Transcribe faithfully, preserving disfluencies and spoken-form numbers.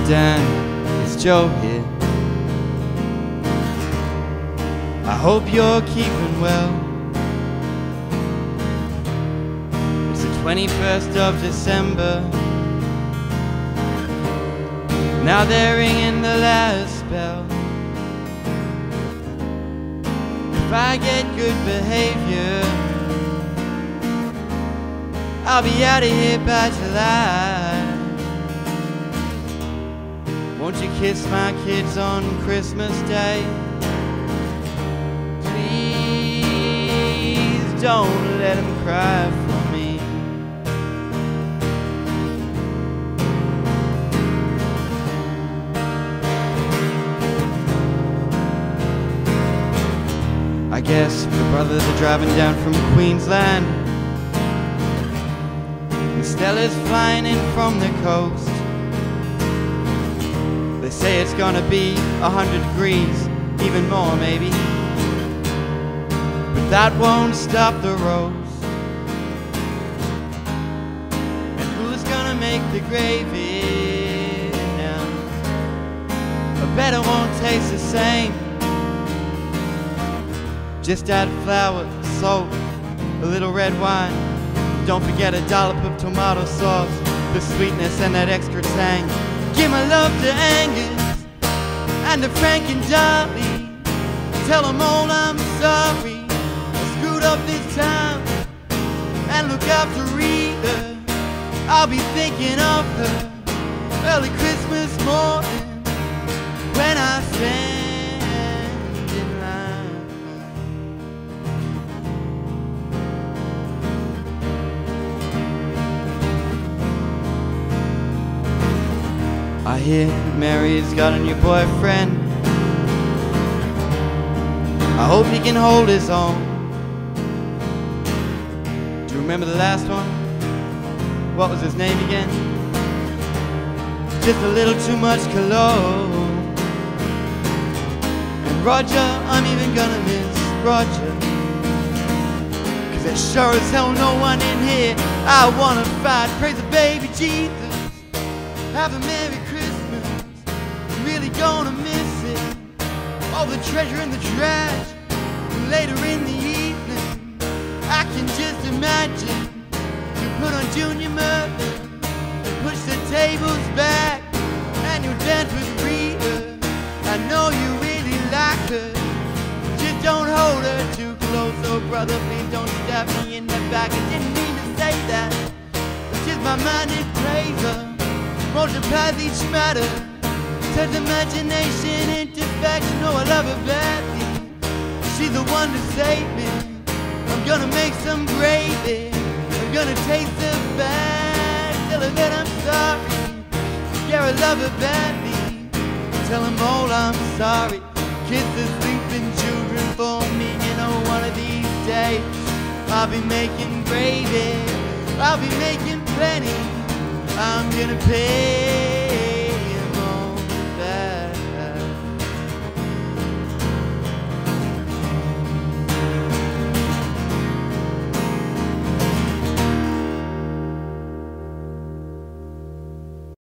Dan, it's Joe here. I hope you're keeping well. It's the twenty-first of December. Now they're ringing the last bell. If I get good behavior, I'll be out of here by July. Won't you kiss my kids on Christmas Day? Please don't let them cry for me. I guess the brothers are driving down from Queensland, and Stella's flying in from the coast. They say it's gonna be a hundred degrees, even more maybe, but that won't stop the roast. And who's gonna make the gravy now? I bet it won't taste the same. Just add flour, salt, a little red wine. Don't forget a dollop of tomato sauce, the sweetness and that extra tang. Give my love to Angus and to Frank and Dolly. Tell them all I'm sorry, I screwed up this time. And look after Rita, I'll be thinking of her early Christmas morning when I stand in line. I hear Mary's got a new boyfriend. I hope he can hold his own. Do you remember the last one? What was his name again? Just a little too much cologne. And Roger, I'm even gonna miss Roger, 'cause there's sure as hell no one in here I wanna fight. Praise the baby Jesus. Have a Merry Christmas, I'm really gonna miss it. All the treasure in the trash, and later in the evening I can just imagine you put on Junior Murphy, push the tables back, and you dance with Rita. I know you really like her, just don't hold her too close. Oh brother, please don't stab me in the back. I didn't mean to say that, it's just my mind, it plays her. Multiplies each matter, turns imagination into fact. You know I love her badly, she's the one to save me. I'm gonna make some gravy, I'm gonna taste the bad, tell her that I'm sorry. Yeah, I love her badly, tell them all I'm sorry. Kiss the sleeping children for me. You know one of these days I'll be making gravy, I'll be making plenty. I'm gonna pay